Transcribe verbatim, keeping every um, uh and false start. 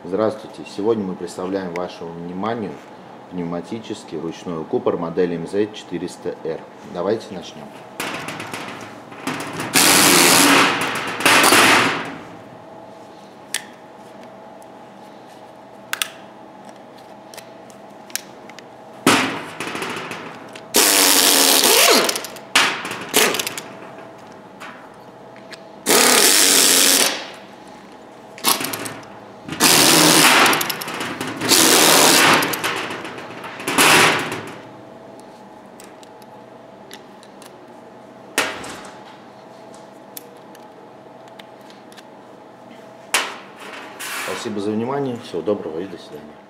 Здравствуйте! Сегодня мы представляем вашему вниманию пневматический ручной купор модели эм зет четыреста эр. Давайте начнем. Спасибо за внимание. Всего доброго и до свидания.